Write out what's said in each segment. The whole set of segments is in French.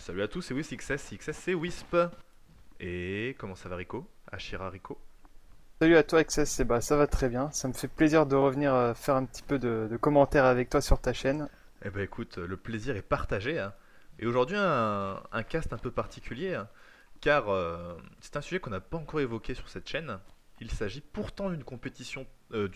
Salut à tous, c'est WisXS, XS c'est Wisp. Et comment ça va Rico? Ashira Rico. Salut à toi, XS, bah, ça va très bien. Ça me fait plaisir de revenir faire un petit peu de commentaires avec toi sur ta chaîne. Eh ben écoute, le plaisir est partagé, hein. Et aujourd'hui un cast un peu particulier, hein, car c'est un sujet qu'on n'a pas encore évoqué sur cette chaîne. Il s'agit pourtant d'une compétition,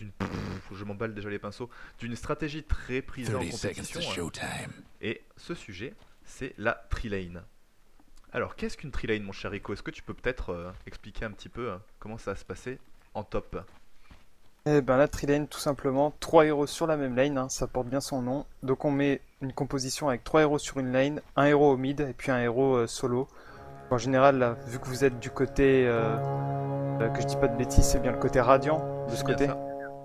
je m'emballe déjà les pinceaux, d'une stratégie très prisée en 30 seconds compétition, to hein. showtime. Et ce sujet, c'est la tree-lane. Alors qu'est-ce qu'une tree-lane mon cher Rico? Est-ce que tu peux peut-être expliquer un petit peu comment ça va se passer en top? Et ben la tree-lane, tout simplement, trois héros sur la même lane, hein, ça porte bien son nom. Donc on met une composition avec trois héros sur une lane, un héros au mid et puis un héros solo. En général, là, vu que vous êtes du côté, que je dis pas de bêtises, c'est bien le côté radiant de ce C'est bien côté. ça.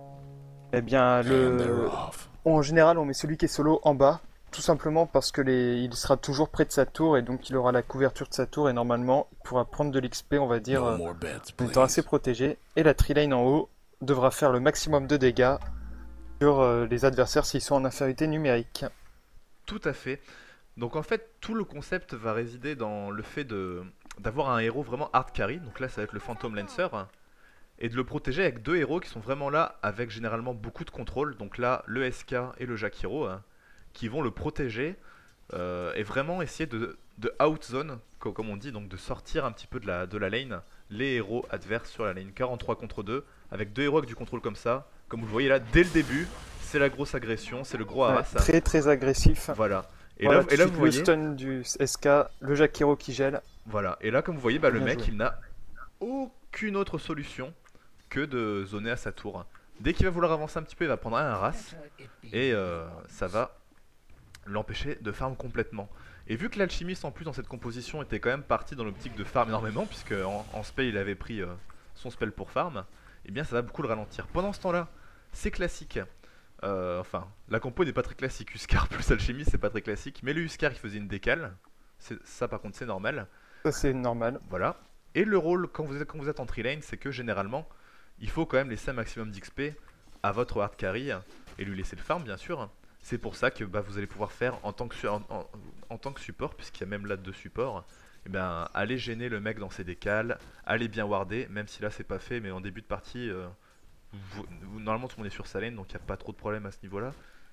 Eh bien, And they're off. en général, on met celui qui est solo en bas, tout simplement parce que il sera toujours près de sa tour et donc il aura la couverture de sa tour et normalement il pourra prendre de l'XP, on va dire, No more bets, en étant assez please. protégé. Et la tree lane en haut devra faire le maximum de dégâts sur les adversaires s'ils sont en infériorité numérique. Tout à fait. Donc en fait, tout le concept va résider dans le fait de d'avoir un héros vraiment hard carry. Donc là, ça va être le Phantom Lancer, hein, et de le protéger avec deux héros qui sont vraiment là avec généralement beaucoup de contrôle. Donc là, le SK et le Jakiro, hein, qui vont le protéger et vraiment essayer de outzone, comme on dit, donc de sortir un petit peu de la lane les héros adverses sur la lane. Car en 3 contre 2, avec deux héros avec du contrôle comme ça, comme vous le voyez là, dès le début, c'est la grosse agression, c'est le gros Ouais, harass. très très agressif. Voilà. Voilà, tout Et de là suite vous le voyez, stun du SK, le Jakiro qui gèle. voilà. Et là comme vous voyez, bah, le Bien mec joué. il n'a aucune autre solution que de zoner à sa tour. Dès qu'il va vouloir avancer un petit peu, il va prendre un harass et ça va l'empêcher de farm complètement. Et vu que l'alchimiste en plus dans cette composition était quand même parti dans l'optique de farm énormément, puisque en spell il avait pris son spell pour farm, et bien ça va beaucoup le ralentir. Pendant ce temps là, c'est classique. Enfin, la compo n'est pas très classique. Huskar plus alchimiste c'est pas très classique, mais le Huskar il faisait une décale. Ça par contre c'est normal. Ça c'est normal. Voilà. Et le rôle quand vous êtes en tree lane, c'est que généralement il faut quand même laisser un maximum d'XP à votre hard carry et lui laisser le farm bien sûr. C'est pour ça que bah, vous allez pouvoir faire en tant que, en tant que support, puisqu'il y a même là deux supports, et ben, aller gêner le mec dans ses décales, aller bien warder, même si là c'est pas fait, mais en début de partie, normalement tout le monde est sur sa lane, donc il n'y a pas trop de problème à ce niveau là.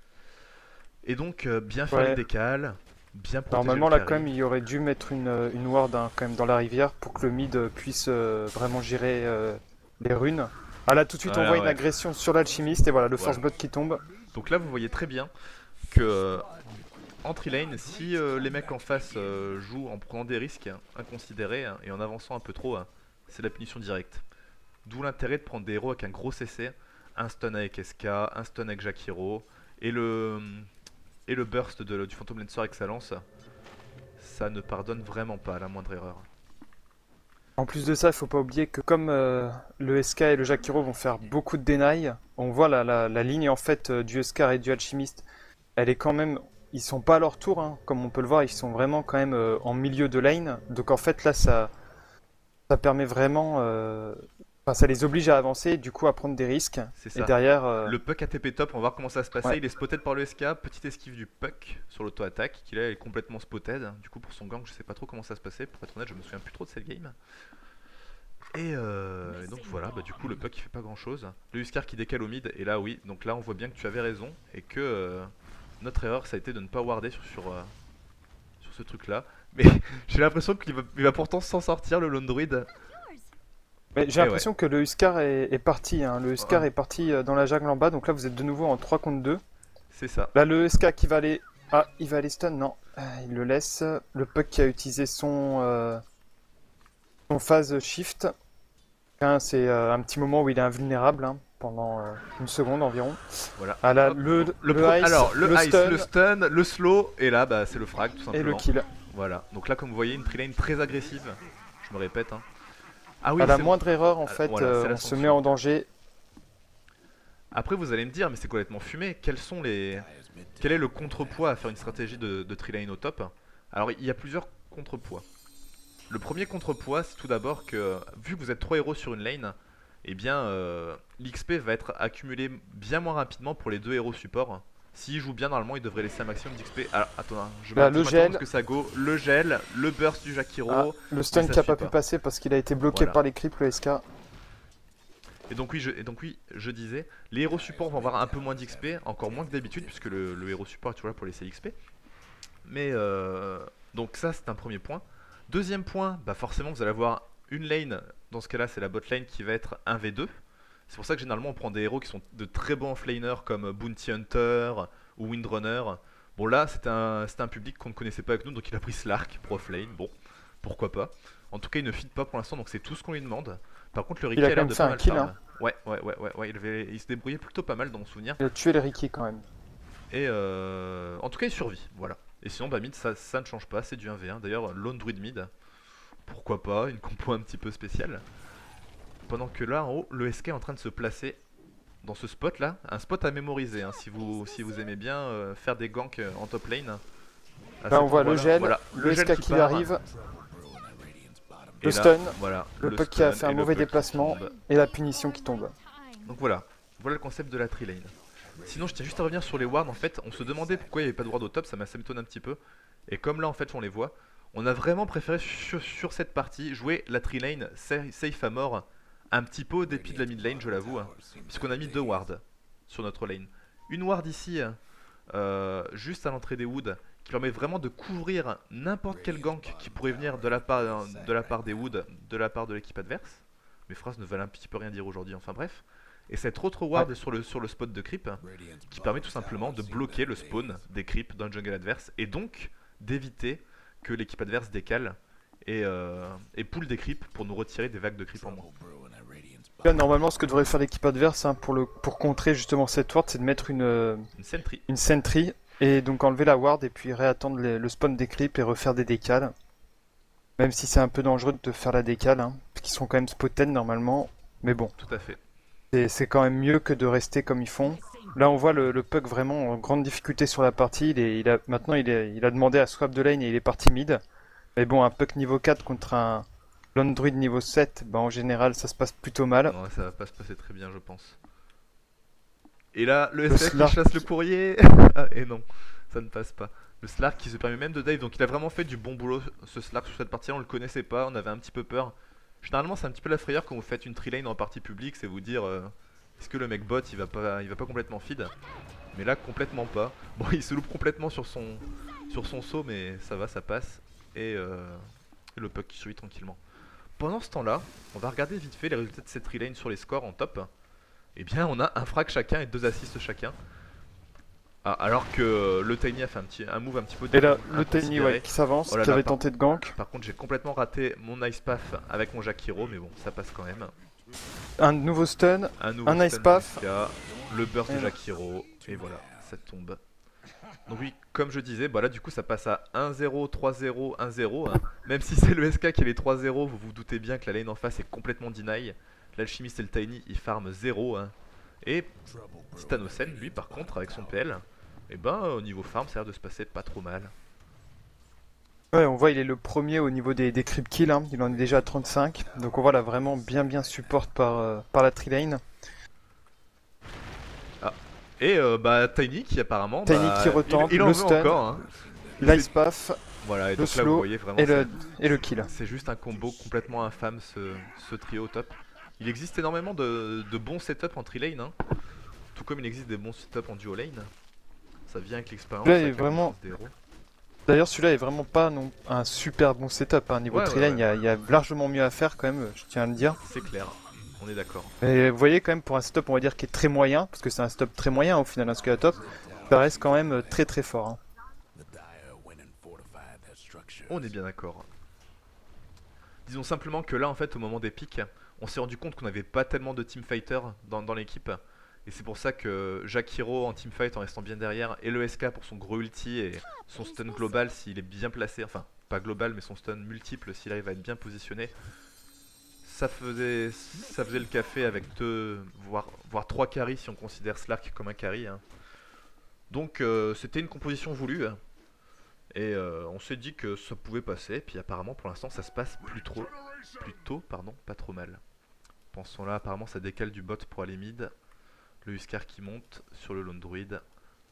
Et donc bien faire les Ouais. décales, bien protéger le Normalement là quand carry. même il aurait dû mettre une ward hein, quand même dans la rivière pour que le mid puisse vraiment gérer les runes. Ah là tout de suite on voit Voilà, une ouais. agression sur l'alchimiste et voilà le Voilà. force bot qui tombe. Donc là vous voyez très bien que en tree lane, si les mecs en face jouent en prenant des risques inconsidérés et en avançant un peu trop, c'est la punition directe. D'où l'intérêt de prendre des héros avec un gros CC, un stun avec SK, un stun avec Jakiro, et et le burst du Phantom Lancer avec sa lance. Ça ne pardonne vraiment pas à la moindre erreur. En plus de ça il faut pas oublier que comme le SK et le Jakiro vont faire beaucoup de deny, on voit la ligne en fait du Huskar et du alchimiste, elle est quand même, ils sont pas à leur tour hein, comme on peut le voir, ils sont vraiment quand même en milieu de lane, donc en fait là ça permet vraiment, enfin, ça les oblige à avancer, du coup à prendre des risques. C'est Et ça. derrière, Le puck ATP top, on va voir comment ça va se passer. ouais. Il est spotted par le SK, petite esquive du puck sur l'auto-attaque, qui là est complètement spotted. Du coup, pour son gang, je sais pas trop comment ça se passait. Pour être honnête, je me souviens plus trop de cette game. Et donc voilà, bah, du coup, le puck il fait pas grand chose. Le Huskar qui décale au mid, et là, oui, donc là, on voit bien que tu avais raison, et que notre erreur ça a été de ne pas warder sur ce truc là. Mais j'ai l'impression il va pourtant s'en sortir, le Lone Druid. Mais j'ai Et ouais. l'impression que le Huskar est parti, hein. Le Huskar Ah, est parti dans la jungle en bas, donc là vous êtes de nouveau en 3 contre 2. c'est ça. Là le SK qui va aller... Ah, il va aller stun, non. Il le laisse. Le Puck qui a utilisé son phase shift. Hein, c'est un petit moment où il est invulnérable, hein, pendant une seconde environ. Voilà. Ah là, Hop. le ice, Alors, le le ice, stun le stun, le slow, et là, bah, c'est le frag, tout et le simplement. kill. Voilà. Donc là, comme vous voyez, une tree lane très agressive. Je me répète, hein. Ah oui, À la c'est moindre erreur, en fait, voilà, c'est la on se met sanction. en danger. Après, vous allez me dire, mais c'est complètement fumé. Quel est le contrepoids à faire une stratégie de tree lane au top? Alors, il y a plusieurs contrepoids. Le premier contrepoids, c'est tout d'abord que, vu que vous êtes 3 héros sur une lane, eh bien, l'XP va être accumulé bien moins rapidement pour les deux héros support S'il joue bien, normalement, il devrait laisser un maximum d'XP. Alors, attends, hein, je Là, m'arrête le maintenant gel. parce que ça go. Le gel, le burst du Jakiro. Ah, le stun ça qui a suit pas pu passer parce qu'il a été bloqué Voilà. par les creeps, le SK. Et donc oui, je disais, les héros supports vont avoir un peu moins d'XP, encore moins que d'habitude, puisque le héros support est toujours là pour laisser l'XP. Mais donc ça, c'est un premier point. Deuxième point, bah forcément, vous allez avoir une lane, dans ce cas-là, c'est la bot lane qui va être 1v2. C'est pour ça que généralement, on prend des héros qui sont de très bons offlaners comme Bounty Hunter ou Windrunner. Bon là, c'était un public qu'on ne connaissait pas avec nous, donc il a pris Slark pour offlane. Bon, pourquoi pas. En tout cas, il ne feed pas pour l'instant, donc c'est tout ce qu'on lui demande. Par contre, le Riki Il a a quand l'air même de fait pas un mal kill, farm. hein. Ouais, il se débrouillait plutôt pas mal dans mon souvenir. Il a tué les Riki quand même. Et en tout cas, il survit, voilà. Et sinon, bah mid, ça ne change pas, c'est du 1v1. D'ailleurs, lone druid mid, pourquoi pas, une compo un petit peu spéciale. Pendant que là, en haut, le SK est en train de se placer dans ce spot là, un spot à mémoriser, hein, si vous aimez bien faire des ganks en top lane. Là on voit le gel, voilà, le gel SK qui part. arrive, Et le là, stun, voilà, le puck qui a fait et un le mauvais puck qui déplacement tombe. et la punition qui tombe. Donc voilà le concept de la tree lane. Sinon je tiens juste à revenir sur les wards, en fait on se demandait pourquoi il n'y avait pas de ward au top, ça m'étonne un petit peu. Et comme là en fait on les voit, on a vraiment préféré sur cette partie jouer la tree lane safe à mort, un petit peu au dépit de la mid lane je l'avoue, hein, puisqu'on a mis 2 wards sur notre lane. Une ward ici, juste à l'entrée des woods, qui permet vraiment de couvrir n'importe quel gank qui pourrait venir de la part des woods, de la part de l'équipe adverse. Mes phrases ne valent un petit peu rien dire aujourd'hui, enfin bref. Et cette autre ward est sur le spot de creep, qui permet tout simplement de bloquer le spawn des creeps dans le jungle adverse, et donc d'éviter que l'équipe adverse décale et pull des creeps pour nous retirer des vagues de creep en moins. Là, normalement ce que devrait faire l'équipe adverse hein, pour contrer justement cette ward, c'est de mettre Une sentry. une sentry et donc enlever la ward et puis réattendre le spawn des creeps et refaire des décales. Même si c'est un peu dangereux de faire la décale, hein, parce qu'ils sont quand même spotted normalement, mais bon. Tout à fait. C'est quand même mieux que de rester comme ils font. Là, on voit le puck vraiment en grande difficulté sur la partie. Maintenant, il a demandé à swap de lane et il est parti mid. Mais bon, un puck niveau 4 contre un lone druid niveau 7, bah, en général, ça se passe plutôt mal. Non, ça va pas se passer très bien, je pense. Et là, le Le SF qui Slark. chasse le courrier. Et non, ça ne passe pas. Le Slark qui se permet même de dive, donc il a vraiment fait du bon boulot ce Slark sur cette partie, on le connaissait pas, on avait un petit peu peur. Généralement, c'est un petit peu la frayeur quand vous faites une tree lane en partie publique, c'est vous dire est-ce que le mec bot il va pas complètement feed. Mais là, complètement pas. Bon, il se loupe complètement sur son saut, mais ça va, ça passe. Et le puck qui survit tranquillement. Pendant ce temps-là, on va regarder vite fait les résultats de cette tree lane sur les scores en top. Eh bien, on a un frag chacun et 2 assists chacun. Ah, alors que le Tiny a fait un move un petit peu Et là, le inconsidéré. Tiny ouais, qui s'avance, Oh là qui là, avait tenté de gank. Par contre, j'ai complètement raté mon Ice Path avec mon Jakiro, mais bon, ça passe quand même. Un nouveau stun, Un Ice Path. le burst de Et- Jakiro, et voilà, ça tombe. Donc oui, comme je disais, bah là du coup ça passe à 1-0, 3-0, 1-0. Hein. Même si c'est le SK qui est les 3-0, vous vous doutez bien que la lane en face est complètement deny. L'alchimiste et le Tiny, ils farment 0. Hein. Et Titanosen, lui par contre, avec son PL, et ben au niveau farm, ça a l'air de se passer pas trop mal. Ouais, on voit il est le premier au niveau des creep kills, hein. Il en est déjà à 35. Donc on voit là vraiment bien support par la tree lane. Et bah Tiny qui apparemment Tiny bah, qui retente, il en le veut stun, encore. Hein. L'ice path Voilà, et le donc là vous slow voyez vraiment et le kill. c'est juste un combo complètement infâme ce trio au top. Il existe énormément de bons setups en tree lane, hein. Tout comme il existe des bons setups en duo lane. Ça vient avec l'expérience. Là, avec il est la vraiment- connaissance des héros. D'ailleurs, celui-là est vraiment pas non, un super bon setup. Hein. Niveau Ouais, tree ouais, lane, il y a largement mieux à faire quand même, je tiens à le dire. C'est clair, on est d'accord. Et vous voyez quand même pour un setup, on va dire qui est très moyen, parce que c'est un setup très moyen au final, un scale top, ça reste quand même très fort. Hein. On est bien d'accord. Disons simplement que là en fait au moment des pics, on s'est rendu compte qu'on n'avait pas tellement de teamfighters dans l'équipe. Et c'est pour ça que Jakiro en teamfight en restant bien derrière, et le SK pour son gros ulti et son stun global s'il est bien placé, enfin pas global mais son stun multiple s'il arrive à être bien positionné, ça faisait le café avec 2 voire 3 carries si on considère Slark comme un carry. Hein. Donc c'était une composition voulue. Et on s'est dit que ça pouvait passer, puis apparemment pour l'instant ça se passe plutôt, pas trop mal. Pensons là, apparemment ça décale du bot pour aller mid. Le Huskar qui monte sur le lone druid.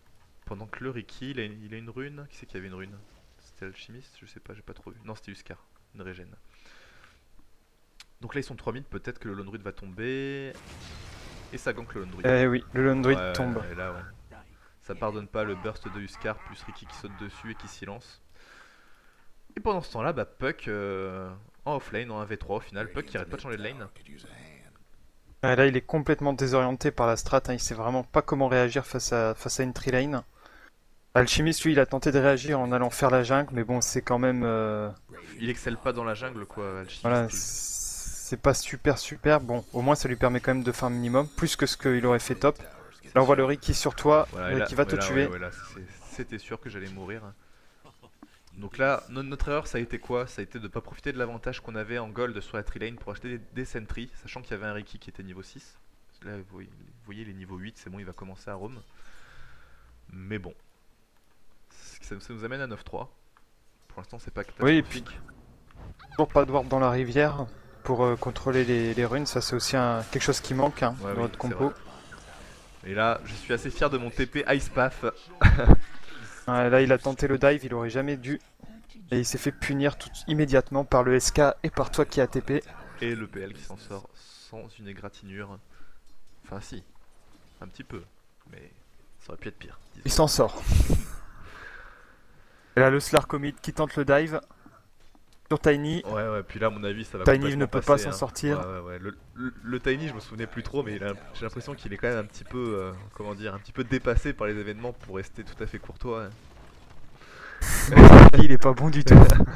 pendant que le Riki, il a une rune. Qui c'est qui avait une rune? C'était l'alchimiste? Je sais pas, j'ai pas trop vu. Non, c'était Huskar, une régène. Donc là, ils sont 3 mid, peut-être que le Lone Druid va tomber. Et ça gank le Lone Druid. Eh oui, le Lone Druid Ouais, tombe. et là, ouais. Ça pardonne pas le burst de Huskar, plus Riki qui saute dessus et qui s'y lance. Et pendant ce temps-là, bah, Puck en offlane, en 1v3 au final. Puck qui arrête pas de changer de lane. Là, il est complètement désorienté par la strat, hein. Il sait vraiment pas comment réagir face à une tree lane. Alchimiste, lui, il a tenté de réagir en allant faire la jungle, mais bon, c'est quand même... Il excelle pas dans la jungle, quoi, Alchimiste. Voilà, c'est pas super. Bon, au moins, ça lui permet quand même de faire un minimum, plus que ce qu'il aurait fait top. Là, on voit le Riki sur toi, Voilà, là, qui va te tuer. Ouais, là, c'était sûr que j'allais mourir. Donc là, notre erreur, ça a été quoi? Ça a été de pas profiter de l'avantage qu'on avait en gold sur la tree lane pour acheter des sentries, sachant qu'il y avait un Riki qui était niveau 6. Là, vous voyez, les niveaux 8, c'est bon, il va commencer à roam. Mais bon, ça nous amène à 9-3. Pour l'instant, c'est pas catastrophique. Oui, toujours pas de ward dans la rivière pour contrôler les runes, ça c'est aussi quelque chose qui manque, hein, dans votre compo. Et là, je suis assez fier de mon TP Ice Path. Ouais, là, il a tenté le dive, il aurait jamais dû. Et il s'est fait punir immédiatement par le SK et par toi qui a TP. Et le PL qui s'en sort sans une égratignure. Enfin si, un petit peu, mais ça aurait pu être pire. Disons. Il s'en sort. Et là, le Slarkomid qui tente le dive sur Tiny. Ouais, puis là, à mon avis, ça va Tiny ne peut pas s'en sortir. Ouais. Le Tiny, je me souvenais plus trop, mais j'ai l'impression qu'il est quand même un petit peu, comment dire, un petit peu dépassé par les événements pour rester tout à fait courtois. Il est pas bon du tout.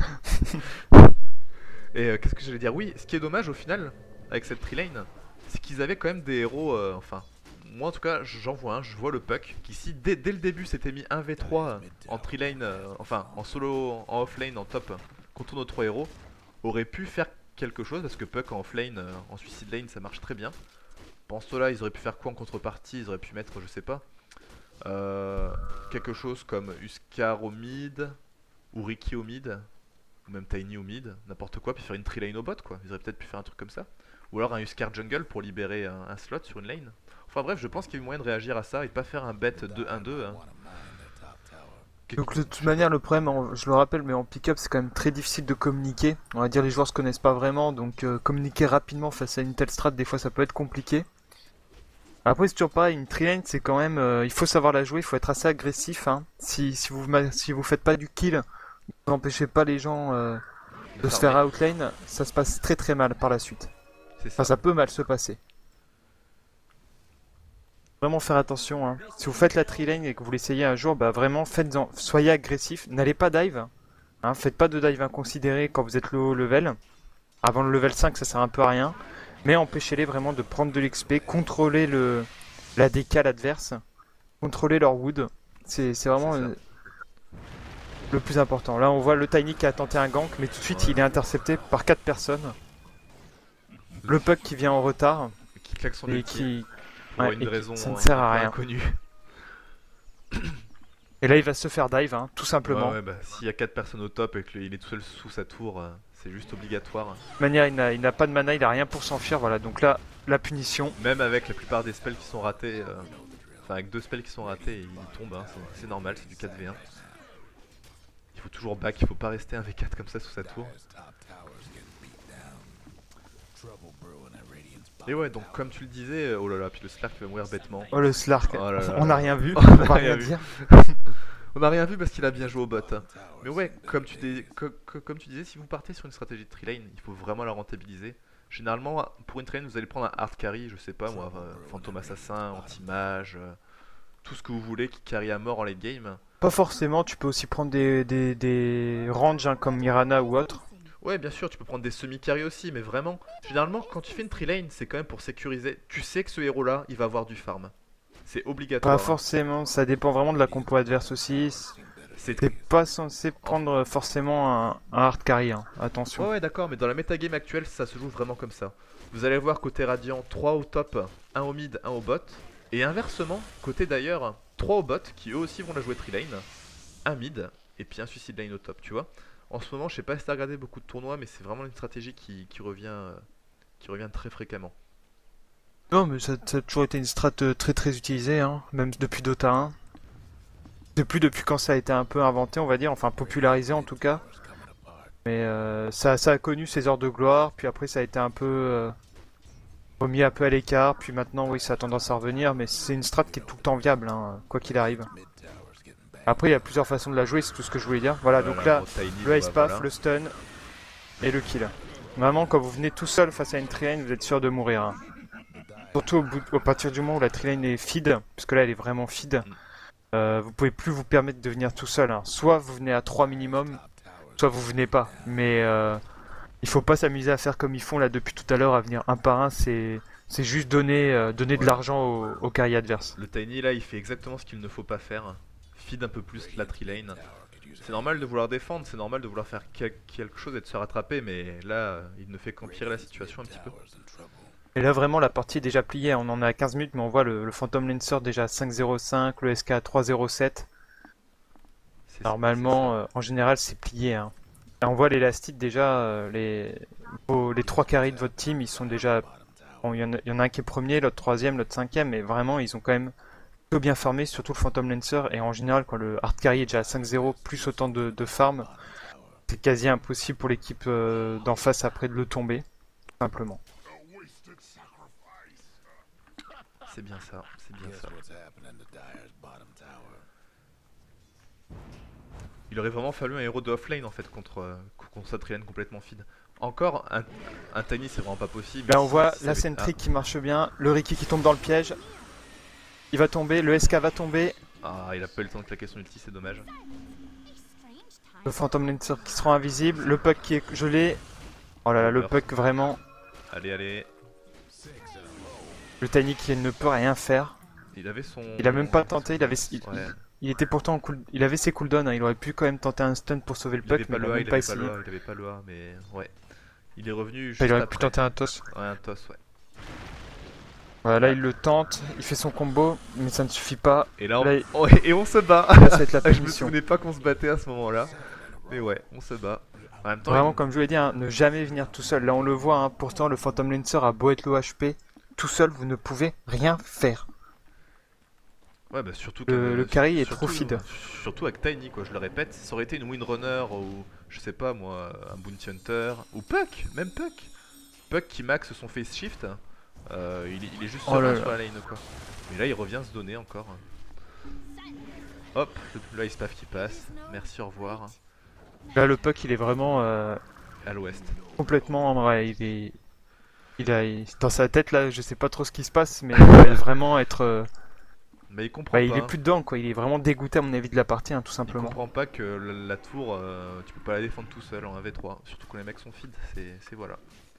Et qu'est-ce que j'allais dire? Oui, ce qui est dommage au final, avec cette tree lane, c'est qu'ils avaient quand même des héros, enfin... Moi en tout cas j'en vois un, je vois le Puck qui si dès le début s'était mis 1v3 en tree lane, enfin en solo, en offlane, en top contre nos 3 héros, aurait pu faire quelque chose parce que Puck en offlane, en suicide lane ça marche très bien. Pendant cela ils auraient pu faire quoi en contrepartie? Ils auraient pu mettre, je sais pas, quelque chose comme Huskar au mid, ou Riki au mid, ou même Tiny au mid, n'importe quoi, puis faire une tree lane au bot quoi. Ils auraient peut-être pu faire un truc comme ça. Ou alors un Huskar jungle pour libérer un slot sur une lane. Enfin bref, je pense qu'il y a eu moyen de réagir à ça et de pas faire un bet 2-1-2. Hein. Donc de toute manière, le problème, je le rappelle, mais en pick-up, c'est quand même très difficile de communiquer. On va dire les joueurs se connaissent pas vraiment, donc communiquer rapidement face à une telle strat, des fois ça peut être compliqué. Après, c'est toujours pareil, une tree lane, c'est quand même... il faut savoir la jouer, il faut être assez agressif. Hein. Si vous faites pas du kill, vous n'empêchez pas les gens de se faire outlane, ça se passe très mal par la suite. Enfin, ça peut mal se passer. Vraiment faire attention, hein. Si vous faites la tree lane et que vous l'essayez un jour, bah vraiment soyez agressif, n'allez pas dive, hein. Faites pas de dive inconsidéré quand vous êtes low level. Avant le level 5 ça sert un peu à rien, mais empêchez-les vraiment de prendre de l'XP, contrôler la décale adverse, contrôler leur wood, c'est vraiment le plus important. Là on voit le Tiny qui a tenté un gank, mais tout de suite il est intercepté par 4 personnes. Le Puck qui vient en retard, qui claque son et ulti. qui... Pour une raison ça ne sert à rien. inconnue. Et là il va se faire dive, hein, tout simplement. Ouais, bah, s'il y a 4 personnes au top et qu'il est tout seul sous sa tour, c'est juste obligatoire. De toute manière il n'a pas de mana, il a rien pour s'enfuir, voilà, donc là, la punition. Même avec la plupart des spells qui sont ratés, enfin avec 2 spells qui sont ratés, il tombe, hein, c'est normal, c'est du 4v1. Il faut toujours back, il faut pas rester 1v4 comme ça sous sa tour. Et ouais, donc comme tu le disais, oh là là, puis le Slark va mourir bêtement. Oh le Slark, oh là là on n'a rien vu, on va rien dire. On n'a rien vu parce qu'il a bien joué au bot. Mais ouais, comme tu disais, si vous partez sur une stratégie de tree lane, il faut vraiment la rentabiliser. Généralement, pour une tree lane, vous allez prendre un hard carry, je sais pas moi, fantôme assassin, anti-mage, tout ce que vous voulez qui carry à mort en late game. Pas forcément, tu peux aussi prendre des ranges, hein, comme Mirana ou autre. Ouais, bien sûr, tu peux prendre des semi-carry aussi, mais vraiment, généralement, quand tu fais une tree lane, c'est quand même pour sécuriser. Tu sais que ce héros-là, il va avoir du farm. C'est obligatoire. Pas forcément, ça dépend vraiment de la compo adverse aussi. T'es pas censé prendre forcément un hard carry, hein. Attention. Ouais, d'accord, mais dans la metagame actuelle, ça se joue vraiment comme ça. Vous allez voir côté Radiant, 3 au top, 1 au mid, 1 au bot. Et inversement, côté d'ailleurs, 3 au bot, qui eux aussi vont la jouer tree lane, 1 mid, et puis un suicide lane au top, tu vois. En ce moment, je sais pas si t'as regardé beaucoup de tournois, mais c'est vraiment une stratégie qui revient très fréquemment. Non, mais ça a toujours été une strat très utilisée, hein, même depuis Dota 1. Je sais plus depuis quand ça a été un peu inventé, on va dire, enfin popularisé en tout cas. Mais ça a connu ses heures de gloire, puis après ça a été un peu remis un peu à l'écart, puis maintenant oui ça a tendance à revenir, mais c'est une strat qui est tout le temps viable, hein, quoi qu'il arrive. Après il y a plusieurs façons de la jouer, c'est tout ce que je voulais dire. Voilà, donc là, le Ice Path, le stun et le kill. Vraiment, quand vous venez tout seul face à une tree-lane, vous êtes sûr de mourir. Hein. Surtout au partir du moment où la tree-lane est feed, parce que là elle est vraiment feed, vous pouvez plus vous permettre de venir tout seul. Hein. Soit vous venez à 3 minimum, soit vous venez pas. Mais il faut pas s'amuser à faire comme ils font là depuis tout à l'heure, à venir un par un, c'est juste donner de l'argent au carry adverse. Le Tiny là il fait exactement ce qu'il ne faut pas faire. Feed un peu plus la tree lane. C'est normal de vouloir défendre, c'est normal de vouloir faire quelque chose et de se rattraper, mais là il ne fait qu'empirer la situation un petit peu. Et là vraiment la partie est déjà pliée, on en est à 15 minutes mais on voit le Phantom Lancer déjà à 5.05, le SK à 3.07. Normalement en général c'est plié. Hein. Et on voit l'élastite déjà, les 3 carries de votre team ils sont déjà... Bon, il y en a un qui est premier, l'autre troisième, l'autre cinquième, mais vraiment ils ont quand même plutôt bien farmé, surtout le Phantom Lancer, et en général quand le hard carry est déjà à 5-0 plus autant de farm, c'est quasi impossible pour l'équipe d'en face après de le tomber, tout simplement. C'est bien ça, c'est bien ça. Il aurait vraiment fallu un héros de offlane en fait contre sa tree lane complètement feed. Encore un Tiny c'est vraiment pas possible. Là on voit la sentry qui marche bien, le Riki qui tombe dans le piège. Il va tomber, le SK va tomber. Ah il a pas eu le temps de claquer son ulti, c'est dommage. Le Phantom Lancer qui sera invisible, le Puck qui est gelé. Oh là là, le Puck vraiment. Allez allez. Le Tiny qui ne peut rien faire. Il avait son... Il a même pas tenté, Ouais. il était pourtant en il avait ses cooldowns, hein. Il aurait pu quand même tenter un stun pour sauver le Puck, mais il a même pas essayé. Il avait pas le A, mais ouais. Il est revenu juste Il aurait après. pu tenter un toss. Ouais, un toss, ouais. Voilà, là il le tente, il fait son combo, mais ça ne suffit pas. Et là, Là, et on se bat. là ça va être la Je me punition. souvenais pas qu'on se battait à ce moment-là. Mais ouais, on se bat. En même temps, Vraiment, comme je vous l'ai dit, hein, ne jamais venir tout seul. Là on le voit, hein, pourtant le Phantom Lancer a beau être low HP, tout seul vous ne pouvez rien faire. ouais, bah surtout Le carry est trop feed. Surtout avec Tiny, quoi, je le répète. Ça aurait été une Windrunner ou, je sais pas moi, un Bounty Hunter. Ou Puck, même Puck. Puck qui max son face shift. Il est juste serein sur la lane, quoi. Mais là, il revient se donner encore. Hop, le Ice Path qui passe. Merci, au revoir. Là le Puck il est vraiment À l'ouest. complètement... Ouais, dans sa tête là, je sais pas trop ce qui se passe, mais il va vraiment être... Mais il comprend Bah, pas. il est plus dedans quoi, il est vraiment dégoûté à mon avis de la partie, hein, tout Il simplement. comprend pas que la tour, tu peux pas la défendre tout seul en 1v3. Surtout quand les mecs sont feed, c'est voilà.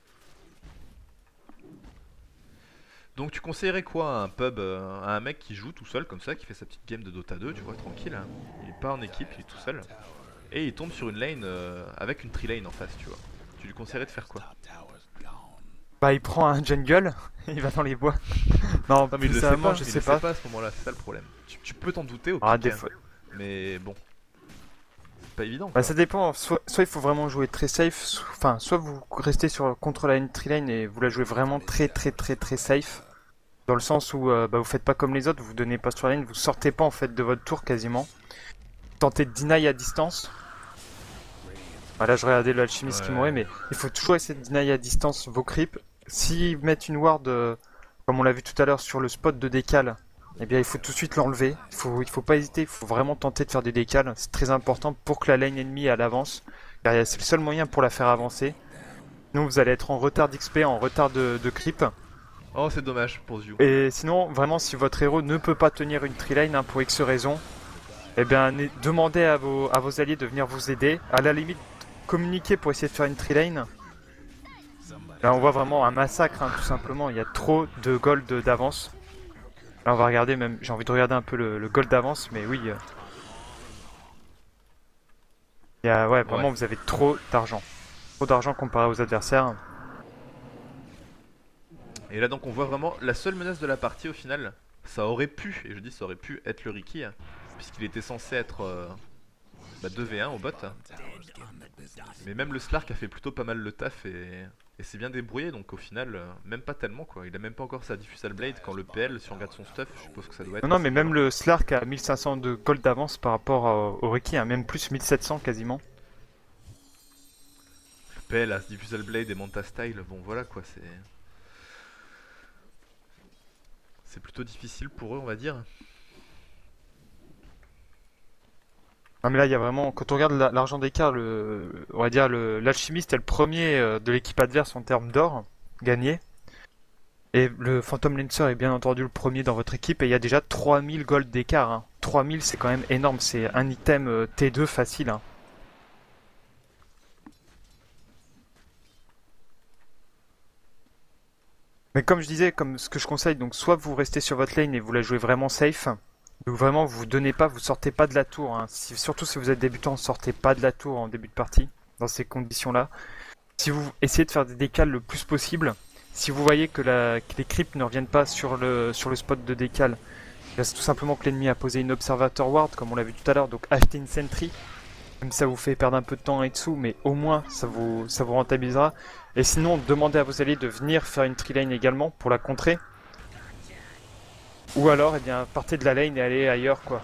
Donc tu conseillerais quoi à un pub, à un mec qui joue tout seul comme ça, qui fait sa petite game de Dota 2, tu vois, tranquille, hein. Il est pas en équipe, il est tout seul. Et il tombe sur une lane avec une tree lane en face, tu vois. Tu lui conseillerais de faire quoi? Bah il prend un jungle, il va dans les bois. Non, Non mais il le sait sincèrement, pas, je il sais le pas. sait pas à ce moment-là, c'est ça le problème. Tu peux t'en douter au Ah, pic, des hein, fois. mais bon. C'est pas évident, Bah quoi. ça dépend, soit il faut vraiment jouer très safe, enfin soit vous restez contre la tree lane et vous la jouez vraiment très safe. Dans le sens où bah, vous faites pas comme les autres, vous donnez pas sur la lane, vous sortez pas en fait de votre tour quasiment. Tentez de deny à distance. Voilà, je regardais l'alchimiste qui mourait, mais il faut toujours essayer de deny à distance vos creeps. S'ils mettent une ward, comme on l'a vu tout à l'heure sur le spot de décal, eh bien il faut tout de suite l'enlever. Il faut pas hésiter, il faut vraiment tenter de faire des décals. C'est très important pour que la lane ennemie elle avance, car c'est le seul moyen pour la faire avancer. Sinon vous allez être en retard d'XP, en retard de creep. Oh c'est dommage pour Zhu. Et sinon, vraiment, si votre héros ne peut pas tenir une tree lane, hein, pour X raison, eh bien, demandez à vos alliés de venir vous aider. À la limite, communiquez pour essayer de faire une tree lane. Là, on voit vraiment un massacre, hein, tout simplement. Il y a trop de gold d'avance. Là, on va regarder même. J'ai envie de regarder un peu le gold d'avance, mais oui. Il y a, ouais, vraiment, vous avez trop d'argent. Trop d'argent comparé aux adversaires. Et là donc on voit vraiment la seule menace de la partie au final, ça aurait pu, et je dis ça aurait pu être le Riki, hein, puisqu'il était censé être bah, 2v1 au bot. Mais même le Slark a fait plutôt pas mal le taf et s'est bien débrouillé, donc au final, même pas tellement quoi. Il a même pas encore sa Diffusal Blade quand le PL, si on regarde son stuff, je suppose que ça doit Non, être non, assez mais même violent. le Slark a 1500 de gold d'avance par rapport au Riki, hein, même plus 1700 quasiment. Le PL a Diffusal Blade et Manta Style, bon voilà quoi, c'est plutôt difficile pour eux, on va dire. Non, mais là, il y a vraiment, quand on regarde l'argent d'écart, on va dire l'alchimiste est le premier de l'équipe adverse en termes d'or gagné. Et le Phantom Lancer est bien entendu le premier dans votre équipe et il y a déjà 3000 gold d'écart, hein. 3000 c'est quand même énorme, c'est un item T2 facile, hein. Mais comme je disais, comme ce que je conseille, donc soit vous restez sur votre lane et vous la jouez vraiment safe, donc vraiment vous donnez pas, vous sortez pas de la tour, hein. Surtout si vous êtes débutant, sortez pas de la tour en début de partie, dans ces conditions-là. Si vous essayez de faire des décals le plus possible, si vous voyez que les creeps ne reviennent pas sur sur le spot de décal, là, c'est tout simplement que l'ennemi a posé une Observator Ward, comme on l'a vu tout à l'heure, donc achetez une Sentry. Même si ça vous fait perdre un peu de temps et dessous, mais au moins ça vous rentabilisera. Et sinon, demandez à vos alliés de venir faire une tree-lane également pour la contrer. Ou alors, eh bien, partez de la lane et allez ailleurs, quoi.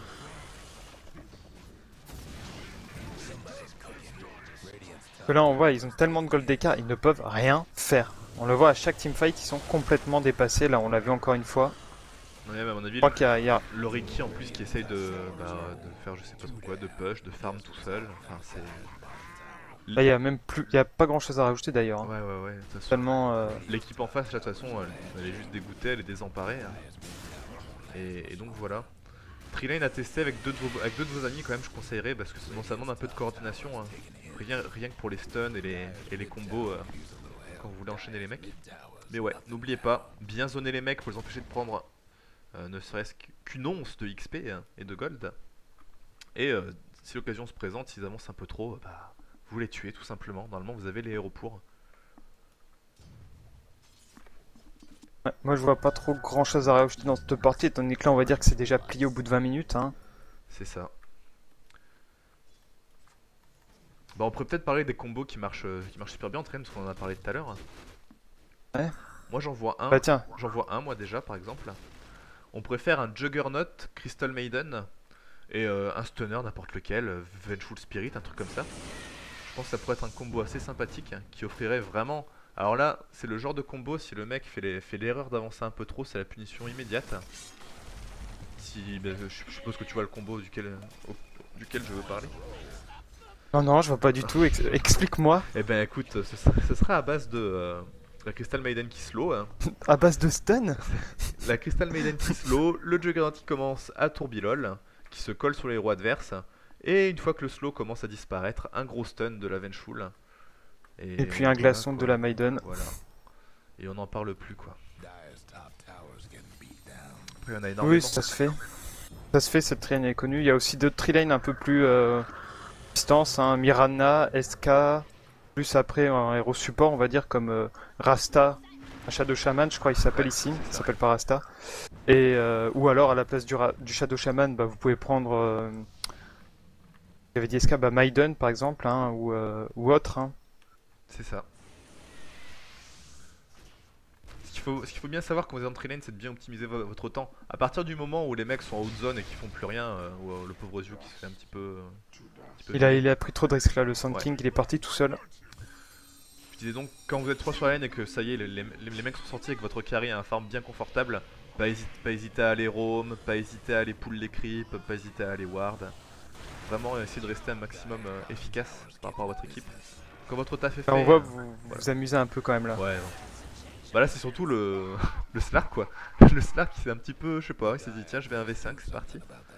Parce que là, on voit, ils ont tellement de gold d'écart, ils ne peuvent rien faire. On le voit à chaque teamfight, ils sont complètement dépassés. Là, on l'a vu encore une fois. Ouais, mais à mon avis, Je crois qu'il y a... le Riki en plus qui essaye de faire je sais pas trop quoi, de push, de farm tout seul. Enfin, c'est. Là, il y a même plus, il y a pas grand chose à rajouter d'ailleurs, hein. Ouais, ouais, ouais. De toute façon, Tellement. l'équipe en face, là, de toute façon, elle est juste dégoûtée, elle est désemparée, hein. Et donc voilà. Treelane à tester avec avec deux de vos amis, quand même, je conseillerais parce que ça demande un peu de coordination, hein. Rien que pour les stuns et les combos quand vous voulez enchaîner les mecs. Mais ouais, n'oubliez pas, bien zoner les mecs pour les empêcher de prendre ne serait-ce qu'une once de XP hein, et de gold. Et si l'occasion se présente, s'ils avancent un peu trop, bah, vous les tuez tout simplement. Normalement, vous avez les héros pour. Ouais, moi, je vois pas trop grand chose à rajouter dans cette partie, étant donné que là, on va dire que c'est déjà plié au bout de 20 minutes, hein. C'est ça. Bah, on pourrait peut-être parler des combos qui marchent super bien en train, parce qu'on en a parlé tout à l'heure. Ouais. Moi, Bah tiens, j'en vois un, moi déjà, par exemple. On pourrait faire un Juggernaut, Crystal Maiden, et un stunner, n'importe lequel, Vengeful Spirit, un truc comme ça. Je pense que ça pourrait être un combo assez sympathique, hein, qui offrirait vraiment... Alors là, c'est le genre de combo, si le mec fait l'erreur d'avancer un peu trop, c'est la punition immédiate. Si, bah, je suppose que tu vois le combo duquel je veux parler. non, non, je vois pas du tout. Explique-moi. Eh ben écoute, ce sera à base de la Crystal Maiden qui slow, hein. À base de stun? La Crystal Maiden qui slow, le Juggernaut qui commence à tourbilol, qui se colle sur les héros adverses, et une fois que le slow commence à disparaître, un gros stun de la Vengeful. Et puis un voilà, glaçon de quoi. la Maiden. Voilà. Et on n'en parle plus quoi. Après il y en a Oui, énormément. ça se fait. Ça se fait, cette triane est connue. Il y a aussi d'autres trilanes un peu plus distance, hein. Mirana, SK, plus après un héros support, on va dire, comme Rasta, un Shadow Shaman, je crois il s'appelle Ouais, ici, il c'est ça. s'appelle pas Rasta. Et, ou alors à la place du Shadow Shaman, bah, vous pouvez prendre, il y avait dit SK, bah, Maiden par exemple, hein, ou autre, hein. C'est ça. Ce qu'il faut bien savoir quand vous êtes en tree lane, c'est de bien optimiser votre temps. À partir du moment où les mecs sont en out zone et qu'ils font plus rien, ou le pauvre Zio qui se fait un petit peu virer. Il a pris trop de risques là, le Sand Ouais. King, il est parti tout seul. Je disais donc, quand vous êtes 3 sur la lane et que ça y est, les mecs sont sortis et que votre carry a un farm bien confortable, pas hésiter à aller roam, pas hésiter à aller pull les creeps, pas hésiter à aller ward. Vraiment essayer de rester un maximum efficace par rapport à votre équipe. Quand votre taf est Là, on fait, voit vous voilà. vous amusez un peu quand même là. Ouais, non. Bah là c'est surtout le Slark quoi. Le Slark il s'est un petit peu, je sais pas, il s'est dit tiens je vais un V5, c'est parti.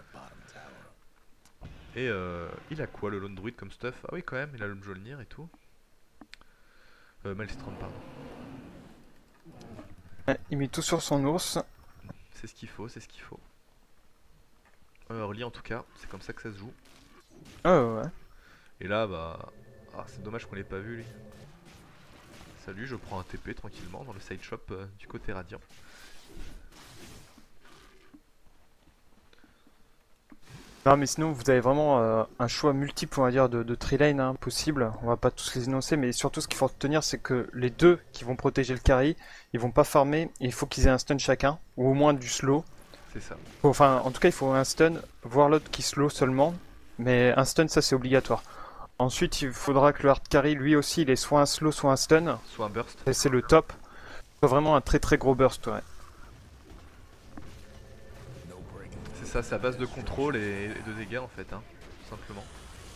Et il a quoi le Lone Druid comme stuff? Ah oui quand même, il a le Mjolnir et tout. Maelstrom pardon. Ouais, il met tout sur son ours. C'est ce qu'il faut, c'est ce qu'il faut. Early en tout cas, c'est comme ça que ça se joue. Oh ouais. Et là bah... Ah c'est dommage qu'on l'ait pas vu lui. Salut, je prends un TP tranquillement dans le side shop du côté radiant. Non, mais sinon, vous avez vraiment un choix multiple, on va dire, de tree lane hein, possible. On va pas tous les énoncer, mais surtout, ce qu'il faut retenir, c'est que les deux qui vont protéger le carry, ils vont pas farmer. Et il faut qu'ils aient un stun chacun, ou au moins du slow. C'est ça. Enfin, en tout cas, il faut un stun, voire l'autre qui slow seulement. Mais un stun, ça, c'est obligatoire. Ensuite, il faudra que le hard carry, lui aussi, il ait soit un slow, soit un stun. Soit un burst. Et c'est le top. Soit vraiment un très très gros burst, ouais. C'est ça, c'est à base de contrôle et de dégâts en fait, hein, tout simplement.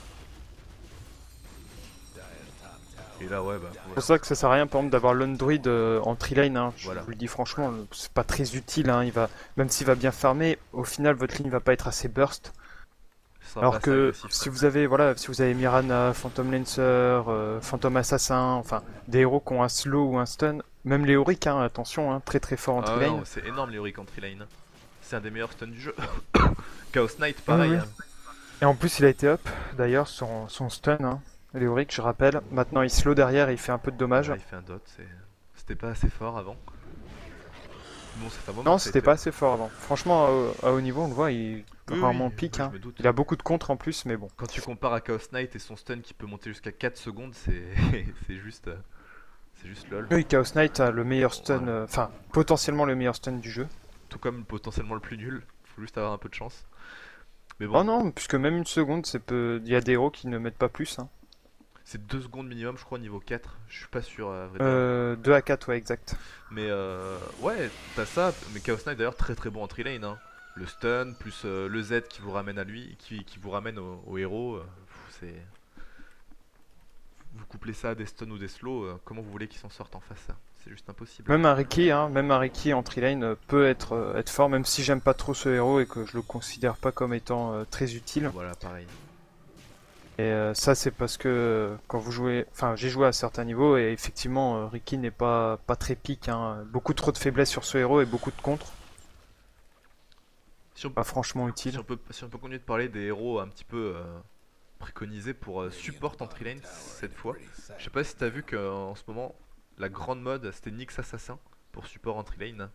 Et là, ouais, bah. C'est pour ça que ça sert à rien, par exemple, d'avoir l'Undruid en tree lane. Hein. Voilà. Je vous le dis franchement, c'est pas très utile. Hein. Même s'il va bien farmer, au final, votre ligne va pas être assez burst. Alors que si vous avez, voilà, si vous avez Mirana, Phantom Lancer, Phantom Assassin, enfin des héros qui ont un slow ou un stun, même les Auric, hein, attention, hein, très très fort en tree lane. C'est énorme les Auric en tree lane. C'est un des meilleurs stuns du jeu. Chaos Knight, pareil. Oui. Et en plus, il a été up, d'ailleurs, son stun. Hein. Léoric, je rappelle. Maintenant, il slow derrière et il fait un peu de dommage. Ouais, il fait un dot, c'était pas assez fort avant. Bon, ça fait un moment. Non, c'était pas assez fort avant. Franchement, à haut niveau, on le voit, il rarement pique. Oui, hein. Il a beaucoup de contre en plus, mais bon. Quand tu compares à Chaos Knight et son stun qui peut monter jusqu'à 4 secondes, c'est juste. C'est juste lol. Oui, Chaos Knight a le meilleur stun, enfin, potentiellement le meilleur stun du jeu. Tout comme potentiellement le plus nul. Faut juste avoir un peu de chance. Mais bon. Oh non, puisque même une seconde, il y a des héros qui ne mettent pas plus. Hein. C'est 2 secondes minimum, je crois, niveau 4. Je suis pas sûr, à vrai dire. 2 à 4, ouais, exact. Mais ouais, t'as ça. Mais Chaos Knight d'ailleurs, très très bon en tree lane. Hein. Le stun, plus le Z qui vous ramène à lui, qui vous ramène au héros. C'est. Vous couplez ça à des stuns ou des slows, comment vous voulez qu'ils s'en sortent en face ça? C'est juste impossible. Même un Riki en tree lane peut être fort, même si j'aime pas trop ce héros et que je le considère pas comme étant très utile. Voilà, pareil. Et ça c'est parce que quand vous jouez, enfin j'ai joué à certains niveaux et effectivement Riki n'est pas très pique, hein. Beaucoup trop de faiblesse sur ce héros et beaucoup de contre. Pas franchement utile. Si on peut continuer de parler des héros un petit peu préconisés pour support en tree lane cette fois. Je sais pas si t'as vu qu'en ce moment la grande mode c'était Nyx Assassin pour support en tree lane.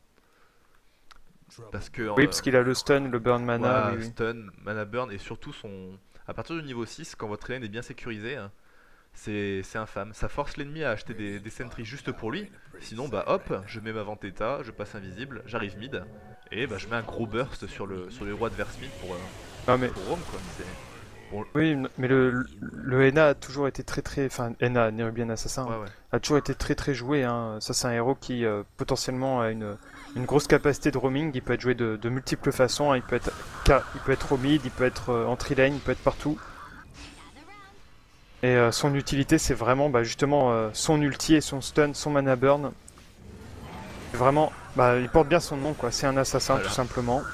Parce que, oui, parce qu'il a le stun, le burn mana. Ouais, oui. Stun, mana burn et surtout à partir du niveau 6, quand votre lane est bien sécurisé, c'est infâme. Ça force l'ennemi à acheter des sentries juste pour lui. Sinon, bah hop, je mets ma Vendetta, je passe invisible, j'arrive mid. Et bah je mets un gros burst sur le roi adverse mid pour roam quoi. Bon. Oui, mais le Ena a toujours été très... Enfin, Ena, Nerubian Assassin, ouais. a toujours été très joué. Hein. Ça, c'est un héros qui potentiellement a une grosse capacité de roaming. Il peut être joué de multiples façons. Hein. Il peut être au mid, il peut être en tree lane, il peut être partout. Et son utilité, c'est vraiment justement son ulti et son stun, son mana burn. Vraiment, il porte bien son nom, quoi. C'est un assassin, voilà. Tout simplement.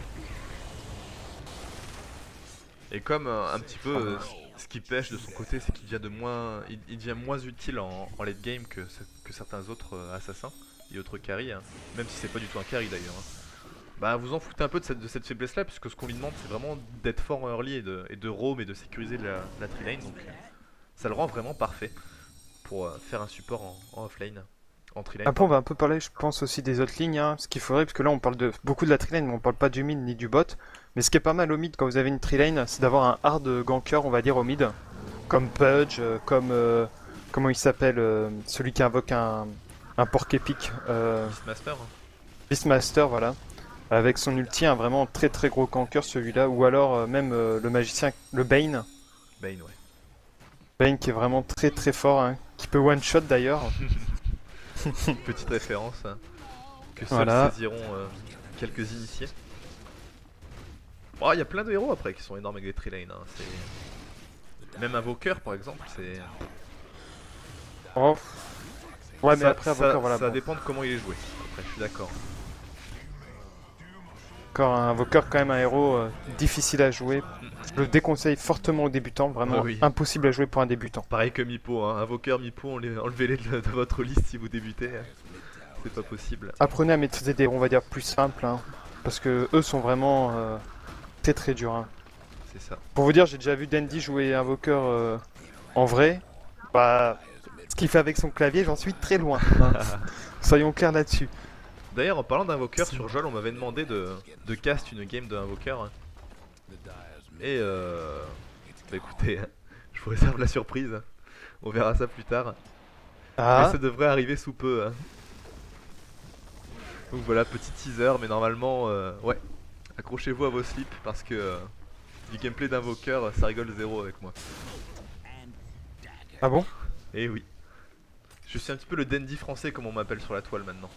Et comme un petit peu ce qui pêche de son côté, c'est qu'il devient il devient moins utile en late game que certains autres assassins et autres carry, hein. Même si c'est pas du tout un carry d'ailleurs. Hein. Bah vous en foutez un peu de cette faiblesse là, puisque ce qu'on lui demande c'est vraiment d'être fort en early et de roam et de sécuriser la tree lane, donc ça le rend vraiment parfait pour faire un support en offlane. Après on va un peu parler je pense aussi des autres lignes, hein, ce qu'il faudrait, parce que là on parle beaucoup de la tree lane, mais on parle pas du mid ni du bot. Mais ce qui est pas mal au mid quand vous avez une tree lane, c'est d'avoir un hard ganker on va dire au mid. Comme Pudge, comme... comment il s'appelle celui qui invoque un porc épique Beastmaster. Beastmaster, voilà. Avec son ulti, un vraiment très gros ganker celui-là, ou alors même le magicien, le Bane. Bane, ouais. Bane qui est vraiment très fort, hein, qui peut one-shot d'ailleurs. Petite référence hein, que seuls saisiront quelques initiés. Oh, y a plein de héros après qui sont énormes avec des tree lane. Hein. Même Invoker par exemple, c'est. Oh. Ouais, mais après Invoker, voilà. Ça dépend de comment il est joué. Après, je suis d'accord. Encore un Invoker, quand même un héros difficile à jouer. Je le déconseille fortement aux débutants, vraiment impossible à jouer pour un débutant. Pareil que Mipo, hein. Invoker, Mipo, enlevez-les de votre liste si vous débutez. C'est pas possible. Apprenez à maîtriser des héros, on va dire, plus simples, hein, parce que eux sont vraiment très durs. Hein. C'est ça. Pour vous dire, j'ai déjà vu Dandy jouer Invoker en vrai. Bah, ce qu'il fait avec son clavier, j'en suis très loin. Hein. Soyons clairs là-dessus. D'ailleurs, en parlant d'Invoker, sur Jol, on m'avait demandé de cast une game de Invoker. Hein. Et bah écoutez, je vous réserve la surprise. On verra ça plus tard. Mais Ah, ça devrait arriver sous peu. Donc voilà, petit teaser, mais normalement, ouais, accrochez-vous à vos slips parce que du gameplay d'invoqueur, ça rigole zéro avec moi. ah bon? Et oui, je suis un petit peu le dandy français comme on m'appelle sur la toile maintenant.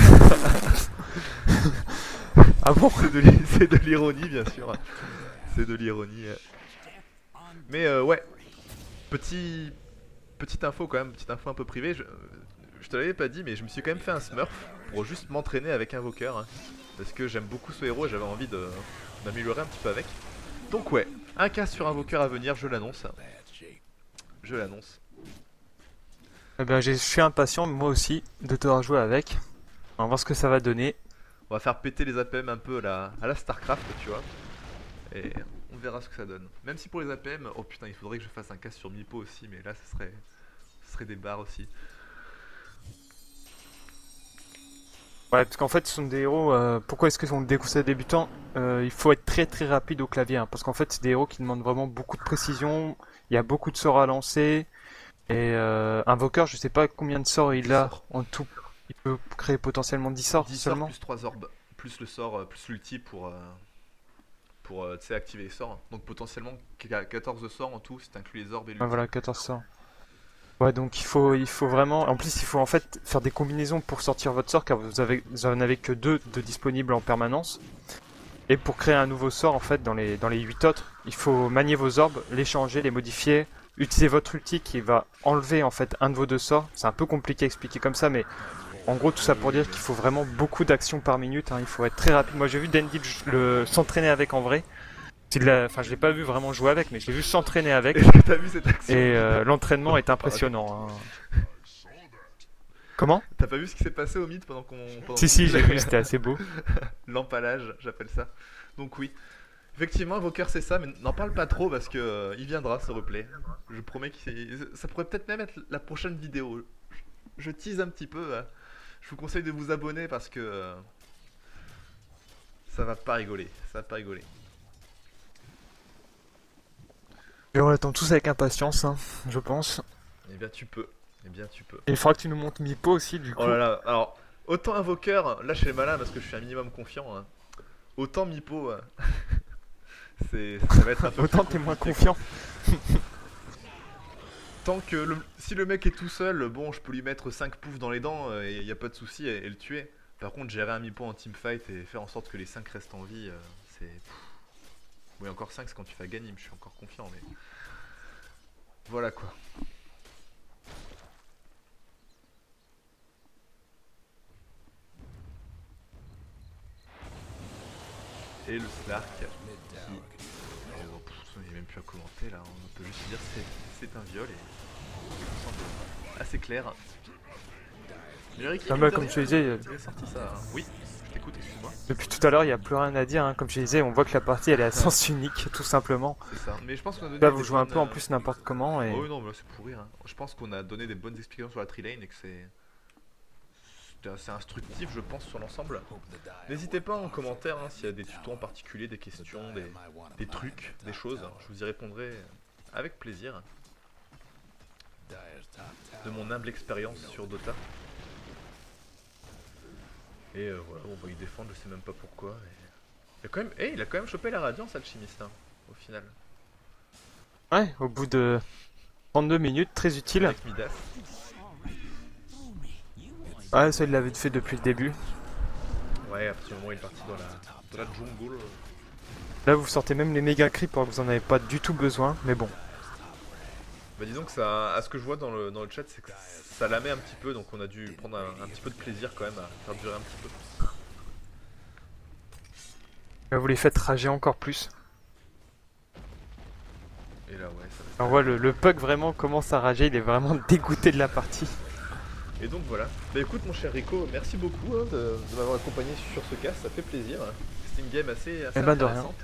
Ah bon? C'est de l'ironie bien sûr, c'est de l'ironie. Mais ouais, petit, petite info quand même, petite info un peu privée, je te l'avais pas dit mais je me suis quand même fait un smurf pour juste m'entraîner avec Invoker. Parce que j'aime beaucoup ce héros et j'avais envie d'améliorer un petit peu avec. Donc ouais, un cas sur Invoker à venir, je l'annonce. Je l'annonce. Eh ben, je suis impatient, moi aussi, de te rejouer avec. On va voir ce que ça va donner. On va faire péter les APM un peu à la Starcraft, tu vois. Et on verra ce que ça donne. Même si pour les APM, oh putain, il faudrait que je fasse un cas sur Mipo aussi, mais là ce serait des barres aussi. Ouais, parce qu'en fait, ce sont des héros. Pourquoi est-ce qu'ils sont des conseils débutants? Il faut être très très rapide au clavier, hein, parce qu'en fait, c'est des héros qui demandent vraiment beaucoup de précision. Il y a beaucoup de sorts à lancer. Et Invoker, je sais pas combien de sorts il 10 a sorts. en tout. Il peut créer potentiellement 10 sorts 10 sorts seulement. plus 3 orbes, plus le sort, plus l'ulti pour tu sais, activer les sorts. Donc potentiellement 14 sorts en tout si t'inclus les orbes et Ouais, l'ulti. voilà, 14 sorts. Ouais, donc il faut vraiment. En plus, il faut en fait faire des combinaisons pour sortir votre sort, car vous en avez que 2 de disponibles en permanence. Et pour créer un nouveau sort, en fait, dans les 8 autres, il faut manier vos orbes, les changer, les modifier, utiliser votre ulti qui va enlever en fait un de vos 2 sorts. C'est un peu compliqué à expliquer comme ça, mais en gros, tout ça pour dire qu'il faut vraiment beaucoup d'actions par minute, hein. Il faut être très rapide. Moi, j'ai vu Dandy s'entraîner avec en vrai. Enfin, je l'ai pas vu vraiment jouer avec, mais je l'ai vu s'entraîner avec. Est-ce que t'as vu cette action? Et l'entraînement est impressionnant, hein. Comment? T'as pas vu ce qui s'est passé au mythe pendant Si, si, j'ai vu, c'était assez beau. l'empalage, j'appelle ça. Donc oui. Effectivement, Invoker c'est ça, mais n'en parle pas trop parce que il viendra ce replay. Je promets que ça pourrait peut-être même être la prochaine vidéo. Je tease un petit peu. Je vous conseille de vous abonner parce que ça va pas rigoler. Ça va pas rigoler. Et on l'attend tous avec impatience, hein, je pense. Eh bien tu peux. Eh bien tu peux. Et il faudra que tu nous montres Mipo aussi, du coup. Oh là là. Alors, autant Invoker, là je fais malin parce que je suis un minimum confiant. Autant Mipo, ça va être un peu Autant plus t'es moins compliqué, quoi. confiant. Tant que si le mec est tout seul, bon, je peux lui mettre 5 poufs dans les dents et y a pas de souci et le tuer. Par contre, gérer un Mipo en teamfight et faire en sorte que les 5 restent en vie, c'est. Oui, encore 5, c'est quand tu fais Ganim, je suis encore confiant, mais. Voilà quoi. Et le Slark qui. Il n'y a même plus à commenter là, on peut juste dire c'est un viol et il me semble assez clair. Mais Ricky, Ah bah, comme je te disais, il a sorti ça. Oui, je t'écoute, excuse-moi. depuis tout à l'heure, il n'y a plus rien à dire, hein. Comme je te disais, on voit que la partie elle est à sens unique, tout simplement. C'est ça. Mais je pense qu'on a donné Là, des vous jouez un bonnes, peu en plus n'importe comment et. Oh oui, non, mais là c'est pour rire. Je pense qu'on a donné des bonnes explications sur la tree lane et que c'est assez instructif, je pense, sur l'ensemble. N'hésitez pas en commentaire s'il y a des tutos en particulier, des questions, des trucs, des choses. Je vous y répondrai avec plaisir. De mon humble expérience sur Dota. Et voilà, on va y défendre, je sais même pas pourquoi. Il a quand même chopé la radiance, Alchimiste, hein, au final. Ouais, au bout de 32 minutes, très utile. Avec Midas. Ah, ça, il l'avait fait depuis le début. Ouais, à partir du moment où il est parti dans la jungle. Là, vous sortez même les méga creeps alors que vous en avez pas du tout besoin, mais bon. Bah disons que ça, à ce que je vois dans le chat, c'est que ça la met un petit peu, donc on a dû prendre un petit peu de plaisir quand même à faire durer un petit peu. Là, vous les faites rager encore plus. Et là, ouais, ça va être... On voit le Pug vraiment commence à rager, il est vraiment dégoûté de la partie. Et donc voilà. Bah écoute mon cher Rico, merci beaucoup de m'avoir accompagné sur ce cast, ça fait plaisir. C'était une game assez Eh ben, de rien. intéressante.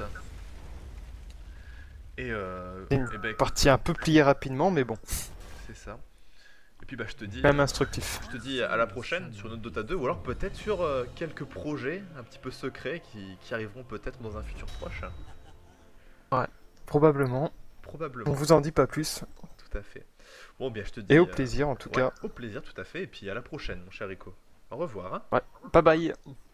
Et C'est une bah, écoute, partie un peu pliée rapidement, mais bon, c'est ça. Et puis bah je te dis... même instructif. Je te dis à la prochaine sur notre Dota 2 ou alors peut-être sur quelques projets un petit peu secrets qui arriveront peut-être dans un futur proche. Probablement. On Probablement, vous en dit pas plus. tout à fait. Bon, bien, je te dis. Et au plaisir en tout Ouais, cas. au plaisir, tout à fait. Et puis à la prochaine, mon cher Rico. Au revoir, hein. Ouais. Bye bye.